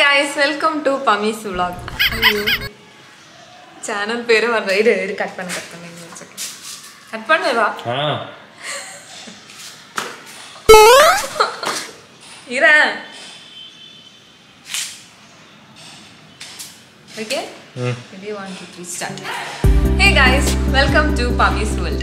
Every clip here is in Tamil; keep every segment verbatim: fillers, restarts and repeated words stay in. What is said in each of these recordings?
guys, welcome to Pami's vlog. Channel பேரு வர இரு இரு கட் பண்ண கட் பண்ண ஒரு செகண்ட். கட் பண்ணவா? ஆ. இரு. Okay? Hmm. Ready one two three start. Hey guys, welcome to Pami's world.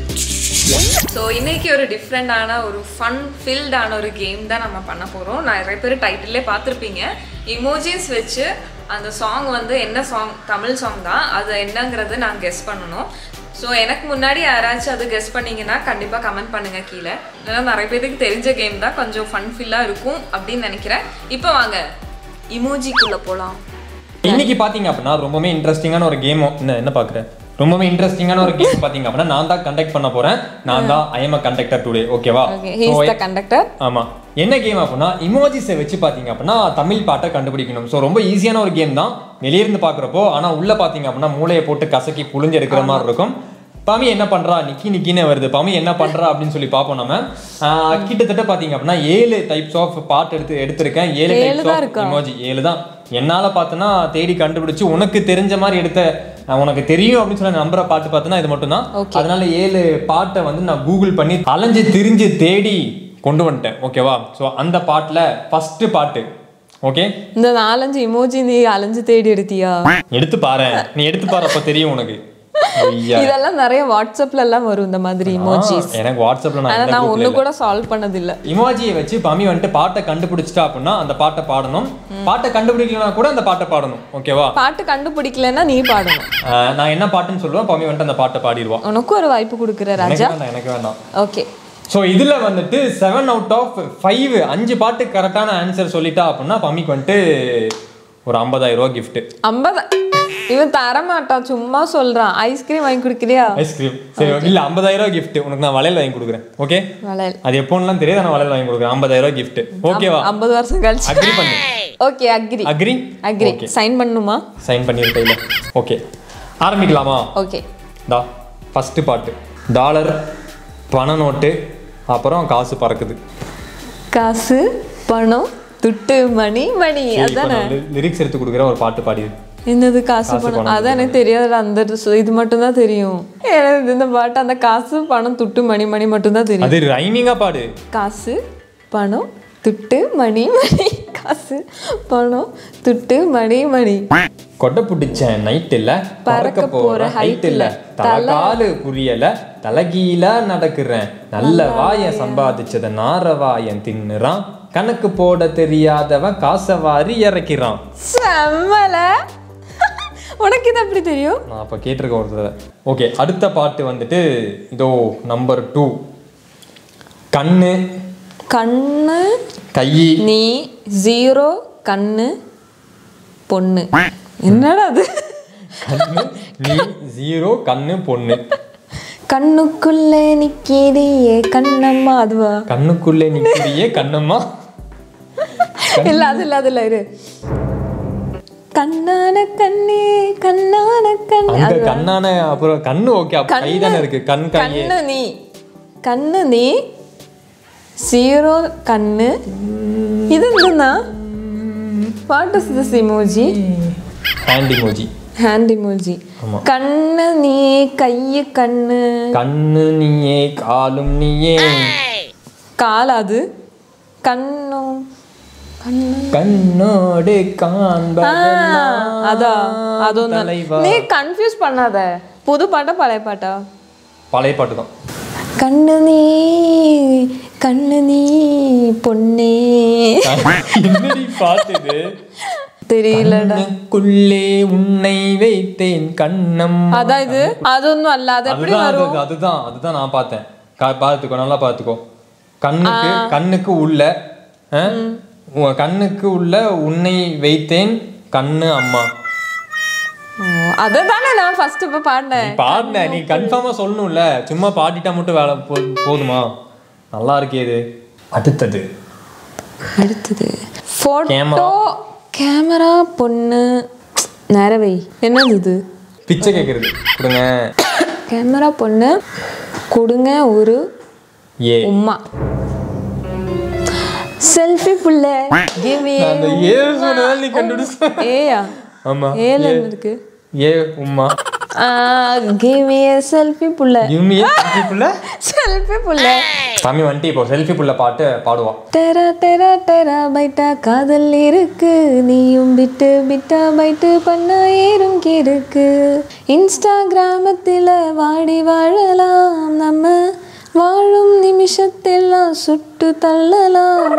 So இன்னைக்கு ஒரு டிஃபரெண்டான ஒரு ஃபன் ஃபில்டான ஒரு கேம் தான் நம்ம பண்ண போறோம். நான் நிறைய பேர் டைட்டில்லே பார்த்திருப்பீங்க. இமோஜிஸ் வச்சு அந்த சாங் வந்து என்ன சாங் தமிழ் சாங் தான் அது என்னங்கிறது நான் கெஸ் பண்ணணும். ஸோ எனக்கு முன்னாடி யாராச்சும் அது கெஸ் பண்ணீங்கன்னா கண்டிப்பாக கமெண்ட் பண்ணுங்க கீழே. ஏன்னா நிறைய பேருக்கு தெரிஞ்ச கேம் தான், கொஞ்சம் ஃபன் ஃபில்லாக இருக்கும் அப்படின்னு நினைக்கிறேன். இப்போ வாங்க இமோஜிக்குள்ளே போகலாம். இன்னைக்கு பாத்தீங்க அப்படின்னா ரொம்பவே இன்ட்ரெஸ்டிங்கான ஒரு கேம். என்ன என்ன பாக்குறேன் ரொம்பவே இன்ட்ரெஸ்டிங்கான ஒரு கேம் பாத்தீங்க அப்படின்னா நான் தான் கண்டக்ட் பண்ண போறேன். நான் தான் I am a conductor today. ஓகேவா? he is the conductor. ஆமா. என்ன கேம் அப்படின்னா இமோஜிஸை வச்சு பாத்தீங்க அப்படின்னா தமிழ் பாட்டை கண்டுபிடிக்கணும். ஸோ ரொம்ப ஈஸியான ஒரு கேம் தான் வெளியே இருந்து பாக்குறப்போ. ஆனா உள்ள பாத்தீங்க அப்படின்னா மூளையை போட்டு கசக்கி புழிஞ்சு எடுக்கிற மாதிரி இருக்கும். பாமி என்ன பண்றா நிக்கி நிக்கின்னு வருது, பாமி என்ன பண்றா அப்படின்னு சொல்லி பார்ப்போம். நம்ம கிட்டத்தட்ட பாத்தீங்க அப்படின்னா ஏழு டைப்ஸ் ஆஃப் பாட் எடுத்து எடுத்திருக்கேன். ஏழு டைப்ஸ் ஆஃப் இமோஜி. ஏழு தான் என்னால பார்த்தனா தேடி கண்டுபிடிச்சு உனக்கு தெரிஞ்ச மாதிரி எடுத்த, உனக்கு தெரியும் அப்படின்னு சொல்லி நம்புற பாட்டு பார்த்தனா இது மட்டும் தான். அதனால ஏழு பாட்டை வந்து நான் கூகுள் பண்ணி அலைஞ்சு திரிஞ்சு தேடி கொண்டு வந்துட்டேன். ஓகேவா? ஸோ அந்த பாட்டுல ஃபர்ஸ்ட் பாட்டு. ஓகே, இந்த நாலஞ்சு இமோஜி நீ அலைஞ்சு தேடி எடுத்தியா? எடுத்து பாரு, நீ எடுத்து பாரு, அப்ப தெரியும் உனக்கு. இதெல்லாம் நிறைய வாட்ஸ்அப்ல எல்லாம் வரும் இந்த மாதிரி இமோஜிஸ். எனக்கு வாட்ஸ்அப்ல நான் நான் ஒண்ணு கூட சால்வ் பண்ணது இல்ல. இமோஜியை வச்சு பாமி வந்துட்டு பாட்டை கண்டுபிடிச்சிட்டா அப்படின்னா அந்த பாட்டை பாடணும். பாட்டை கண்டுபிடிக்கலனா கூட அந்த பாட்டை பாடணும். ஓகேவா? பாட்டு கண்டுபிடிக்கலனா நீ பாடணும். நான் என்ன பாட்டுன்னு சொல்லுவேன், பாமி வந்துட்டு அந்த பாட்டை பாடிடுவா. உனக்கு ஒரு வாய்ப்பு கொடுக்குற ராஜா. எனக்கு வேண்டாம். ஓகே. ஸோ இதுல வந்துட்டு செவன் அவுட் ஆஃப் ஃபைவ் அஞ்சு பாட்டு கரெக்டான ஆன்சர் சொல்லிட்டா அப்படின்னா பாமிக்கு வந்துட்டு ஒரு ஐம்பதாயிரம் ரூபாய் கிஃப்ட். ஐம்பது இவன் தர மாட்டான், சும்மா சொல்றான். ஐஸ்கிரீம் வாங்கி குடிக்கிறியா? ஐஸ்கிரீம் சரி, இல்ல ஐம்பதாயிரம் ரூபாய் கிஃப்ட். உனக்கு நான் வளையல் வாங்கி கொடுக்குறேன். ஓகே, வளையல் அது எப்போன்னு தெரியாது, நான் வளையல் வாங்கி கொடுக்குறேன். ஐம்பதாயிரம் ரூபாய் கிஃப்ட். ஓகேவா? ஐம்பது வருஷம் கழிச்சு அக்ரி பண்ணு. Okay, agree agree agree. Sign பண்ணுமா? சைன் பண்ணிருக்கேன். ஓகே, ஆரம்பிக்கலாமா? ஓகே. டா ஃபர்ஸ்ட் பாட்டு. டாலர், பண நோட்டு, அப்புறம் காசு பறக்குது. காசு, பணம், துட்டு, மணி, மணி. அதானே லிரிக்ஸ் எடுத்து கொடுக்குற ஒரு பாட்டு பாடி. என்னது காசு பணம்? அதான் எனக்கு தெரியாது. அந்த இது மட்டும் தான் தெரியும் எனக்கு. இந்த பாட்டு அந்த காசு பணம் துட்டு மணி மணி மட்டும் தான் தெரியும். அது ரைமிங்கா பாடு. காசு, பணம், துட்டு, மணி, மணி. காசு, பணம், துட்டு, மணி, மணி. கொடை பிடிச்சேன் நைட் இல்ல, பறக்க போற ஹைட் இல்ல, தலகாலு புரியல, தலகீழ நடக்குறேன், நல்ல வாயன் சம்பாதிச்சத நாரவாயன் தின்னுறான், கணக்கு போட தெரியாதவன் காசை வாரி இறக்கிறான். செம்மல. உனக்கு இது அப்படி தெரியும்? நான் அப்ப கேட்டிருக்கேன் ஒரு தடவை. ஓகே, அடுத்த பாட்டு வந்துட்டு இதோ நம்பர் டூ. கண்ணு, கண்ணு, கை, நீ, ஜீரோ, கண்ணு, பொண்ணு. என்னடா அது? கண்ணு, நீ, ஜீரோ, கண்ணு, பொண்ணு. கண்ணுக்குள்ளே நிக்கிறியே கண்ணம்மா. அதுவா? கண்ணுக்குள்ளே நிக்கிறியே கண்ணம்மா. இல்ல அது இல்ல அது இல்ல இரு. கண்ணான கண்ணே கண்ணான கண்ணே. அந்த கண்ணான அப்புறம் கண்ணு. ஓகே, அப்ப கை தான இருக்கு. கண் கை. கண்ணு நீ, கண்ணு நீ, ஜீரோ கண்ணு. இது என்னன்னா what is this emoji? Hand emoji. Hand emoji. கண்ணு நீ, கையு கண்ணு. கண்ணு நீயே, காலும் நீயே. காலாது கண்ணும் கண்ணோடு காண்பதெல்லாம். அதான் அதுவும். நீ கன்ஃபியூஸ் பண்ணாத. புது பாட்டா பழைய பாட்டா? பழைய பாட்டு தான். கண்ணு நீ, கண்ணு நீ பொன்னே. என்னடி பாட்டு இது? தெரியலடா. கண்ணுக்குள்ளே உன்னை வைத்தேன் கண்ணம். அதான் இது. அது ஒன்றும் அல்ல. அது எப்படி வரும்? அதுதான் அதுதான் நான் பார்த்தேன். பார்த்துக்கோ, நல்லா பார்த்துக்கோ. கண்ணுக்கு கண்ணுக்கு உள்ள கண்ணுக்கு உள்ள உன்னை வைத்தேன் கண்ணு அம்மா. அததானே நான் ஃபர்ஸ்ட் இப்ப பாடினேன். பாடின நீ கன்ஃபார்மா சொல்லணும்ல, சும்மா பாடிட்டா மட்டும் வேலை போதுமா? நல்லா இருக்கே இது. அடுத்தது அடுத்தது போட்டோ கேமரா பொண்ணு நேரவை. என்னது இது? பிச்சை கேக்குறது. கொடுங்க. கேமரா பொண்ணு கொடுங்க ஒரு ஏ உம்மா. செல்ஃபி புள்ள give me அந்த ஏ சொன்னதால நீ கண்டுபிடிச்ச. ஏயா ஆமா. ஏல இருக்கு. ஏ உம்மா. ஆ give me a selfie புள்ள. give me a selfie புள்ள. செல்ஃபி புள்ள. சாமி வந்துட்டு இப்போ செல்ஃபி புள்ள பாட்டு பாடுவா. டெரா டெரா டெரா பைட்டா காதல் இருக்கு நீயும் பிட்டு பிட்டா பைட்டு பண்ண ஏறும் கிருக்கு இன்ஸ்டாகிராமத்தில் வாடி வாழலாம் நம்ம வாழும் நிமிஷத்தெல்லாம் சுட்டு தள்ளலாம்.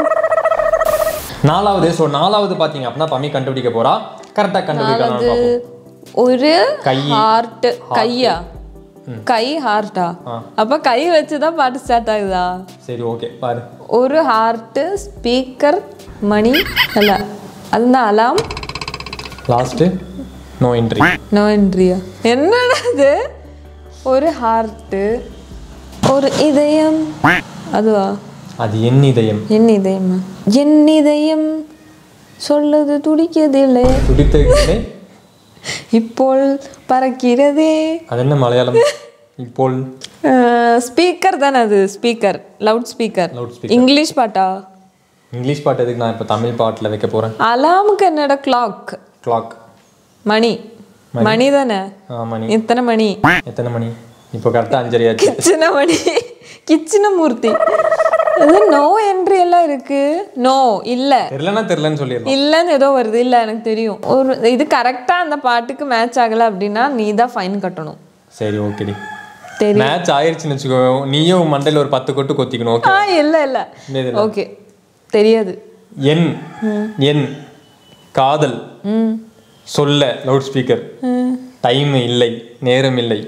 நாலாவது ஸோ நாலாவது பார்த்தீங்க அப்படின்னா பம்மி கண்டுபிடிக்க போறா. கரெக்டாக கண்டுபிடிக்கலாம். ஒரு கை ஹார்ட் கையா கை ஹார்ட்டா அப்ப கை வச்சுதான் பாட்டு ஸ்டார்ட் ஆகுதா? சரி ஓகே பாரு. ஒரு ஹார்ட் ஸ்பீக்கர் மணி அல்ல அதுதான் alarm. Last no entry. No என்ட்ரியா என்னடா இது? ஒரு ஹார்ட் ஒரு இதயம் அதுவா? அது என் இதயம். என் இதயமா? என் இதயம் சொல்லுது துடிக்கதில்லை துடித்ததில்லை இப்போல் பறக்கிறதே. அது என்ன மலையாளம்? இப்போல் ஸ்பீக்கர் தானே அது? Speaker loud speaker. Loud speaker English பாட்டா? இங்கிலீஷ் பாட்டு எதுக்கு நான் இப்போ தமிழ் பாட்டில் வைக்க போறேன். அலாமுக்கு என்னடா? கிளாக். கிளாக் மணி. மணி தானே? ஆ மணி. எத்தனை மணி? எத்தனை மணி? இப்போ கரெக்டாக அஞ்சரை ஆச்சு. கிச்சன மணி. கிச்சன மூர்த்தி. அது நோ என்ட்ரி எல்லாம் இருக்கு. நோ இல்ல தெரியலன்னா தெரியலன்னு சொல்லிடலாம். இல்லன்னு ஏதோ வருது. இல்ல எனக்கு தெரியும். ஒரு இது கரெக்டா அந்த பாட்டுக்கு மேட்ச் ஆகல அப்படின்னா நீ தான் ஃபைன் கட்டணும். சரி ஓகேடி. தெரியும். மேட்ச் ஆயிருச்சுன்னு வச்சுக்கோ, நீயும் மண்டையில் ஒரு பத்து கொட்டு கொத்திக்கணும். ஓகே. ஆ இல்ல இல்ல ஓகே தெரியாது. என் என் காதல் சொல்ல லவுட் ஸ்பீக்கர் டைம் இல்லை நேரம் இல்லை.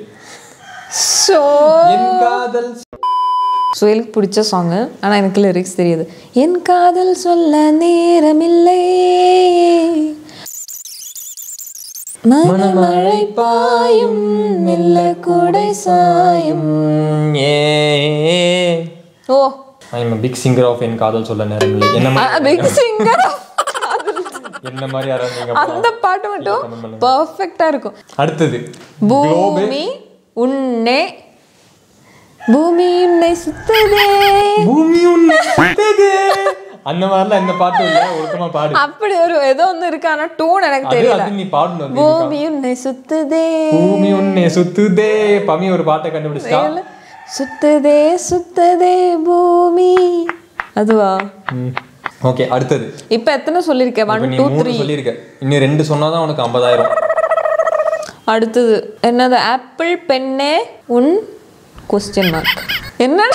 ஸோ என் காதல் சுயலுக்கு பிடிச்ச சாங்கு ஆனால் எனக்கு லிரிக்ஸ் தெரியுது. என் காதல் சொல்ல நேரமில்லை மனமழை பாயும் மெல்ல கூடை சாயும். ஏ ஓ I am a big singer of என் காதல் சொல்ல நேரமில்லை. என்ன மாதிரி பிக் சிங்கர் என்ன மாதிரி யாராவது அந்த பாட்டு மட்டும் பர்ஃபெக்ட்டா இருக்கும். அடுத்தது பூமி உன்னை பூமி உன்னை சுத்ததே பூமி உன்னை சுத்ததே அந்த மாதிரிலாம் எந்த பாட்டும் இல்ல. ஒழுக்கமா பாடு. அப்படி ஒரு ஏதோ ஒன்று இருக்கு ஆனா டோன் எனக்கு தெரியல. நீ பாடணும். பூமி உன்னை சுத்துதே பூமி உன்னை சுத்துதே. பமி ஒரு பாட்டை கண்டுபிடிச்சா. சுத்துதே சுத்ததே பூமி அதுவா? ஓகே அடுத்தது. இப்போ எத்தனை சொல்லிருக்கேன்? ஒன் டூ த்ரீ சொல்லிருக்க. இன்னும் ரெண்டு சொன்னாதான் உனக்கு ஐம்பதாயிரம். அடுத்தது என்னது? ஆப்பிள் பெண்ணே உன் கொஸ்டின் மார்க். என்னடா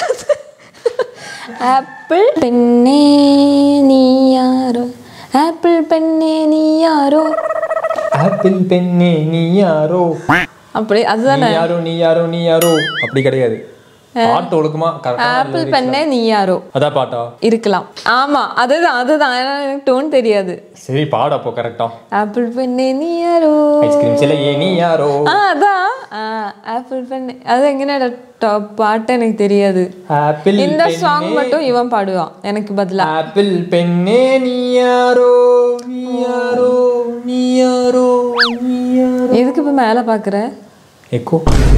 ஆப்பிள் பெண்ணே நீ யாரோ? ஆப்பிள் பெண்ணே நீ யாரோ? ஆப்பிள் பெண்ணே நீ யாரோ? அப்படி அதுதானே? நீ யாரோ நீ யாரோ நீ யாரோ அப்படி கிடையாது. பாட்டு ஒழுக்கமா கரெக்டா. ஆப்பிள் பெண்ணே நீ யாரோ அதான் பாட்டா இருக்கலாம். ஆமா அதுதான் அதுதான். எனக்கு டோன் தெரியாது. சரி பாடு அப்போ கரெக்டா. ஆப்பிள் பெண்ணே நீ யாரோ? ஐஸ்கிரீம் சிலையே நீ யாரோ? ஆ அதான் ஆப்பிள் பெண்ணே. அது எங்கனடா பாட்டு எனக்கு தெரியாது. ஆப்பிள் இந்த சாங் மட்டும் இவன் பாடுவான் எனக்கு பதிலா. ஆப்பிள் பெண்ணே நீ யாரோ நீ யாரோ நீ யாரோ நீ யாரோ. எதுக்கு இப்ப மேல பாக்குற? எக்கோ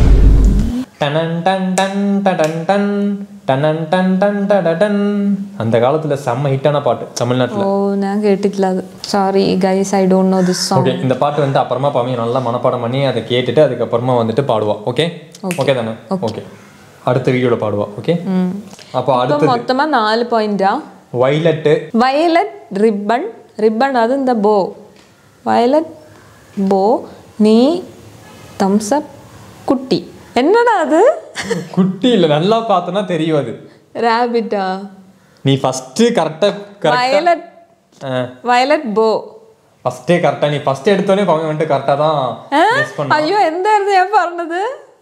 டனன் டன் டன் டடன் டன் டனன் டன் டன் டடன். அந்த காலத்துல செம்ம ஹிட்டான பாட்டு தமிழ்நாட்டுல. ஓ நான் கேட்டுக்கல அது. Sorry guys I don't know this song. Okay இந்த பாட்டு வந்து அப்புறமா பாமி நல்லா மனப்பாடம் பண்ணி அதை கேட்டுட்டு அதுக்கப்புறமா வந்துட்டு பாடுவா. ஓகே ஓகே தானே? ஓகே அடுத்த வீடியோல பாடுவா. ஓகே அப்போ அடுத்து மொத்தமா நாலு பாயிண்டா? வயலட் வயலட் ரிப்பன் ரிப்பன் அது இந்த போ. வயலட் போ நீ தம்ஸ் அப் குட்டி. என்னடா அது? குட்டி இல்ல நல்லா பார்த்தனா தெரியும் அது. ராபிட்டா? நீ ஃபர்ஸ்ட் கரெக்ட்டா வயலட் வயலட் போ ஃபர்ஸ்ட் கரெக்ட்டா நீ ஃபர்ஸ்ட் எடுத்தோனே பாமி வந்து கரெக்ட்டா தான் கெஸ் பண்ணா. ஐயோ எந்த இடத்துல ஏன் പറഞ്ഞது?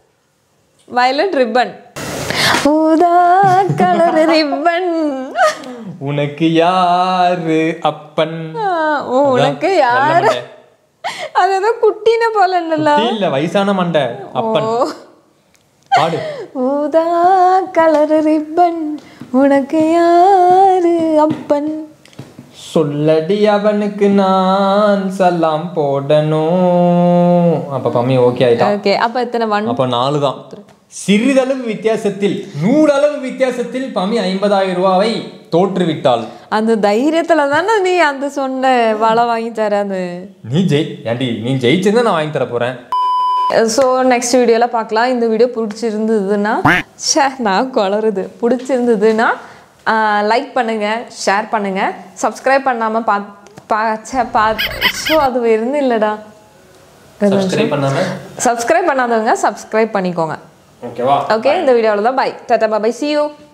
வயலட் ரிப்பன் ஊதா கலர் ரிப்பன். உனக்கு யாரு அப்பன்? உனக்கு யாரு? அது ஏதோ குட்டின போல இல்ல. இல்ல வயசான மண்டை அப்பன். பாடு. ஊதா கலர் ரிப்பன் உனக்கு யாரு அப்பன்? சொல்லடி அவனுக்கு நான் சலாம் போடணும். அப்ப பம்மி ஓகே ஆயிட்டா. ஓகே அப்ப எத்தனை? ஒன். அப்ப நாலு தான். சிறிதளவு வித்தியாசத்தில் நூறளவு வித்தியாசத்தில் பம்மி ஐம்பதாயிரம் ரூபாவை தோற்றுவிட்டால் அந்த தைரியத்துல தானே நீ அந்த சொன்ன வலை வாங்கி தராது. நீ ஜெய் ஏண்டி நீ ஜெயிச்சிருந்தா நான் வாங்கி தர போறேன். ஸோ நெக்ஸ்ட் வீடியோவில் பார்க்கலாம். இந்த வீடியோ பிடிச்சிருந்ததுன்னா ஷே நான் குளருது பிடிச்சிருந்ததுன்னா லைக் பண்ணுங்கள், ஷேர் பண்ணுங்கள், சப்ஸ்கிரைப் பண்ணாமல் பா பாச்ச பா ஸோ அது இருந்து இல்லைடா சப்ஸ்கிரைப் பண்ணாதவங்க சப்ஸ்கிரைப் பண்ணிக்கோங்க. ஓகேவா? ஓகே, இந்த வீடியோவில் தான். பை டாடா பாய், see you.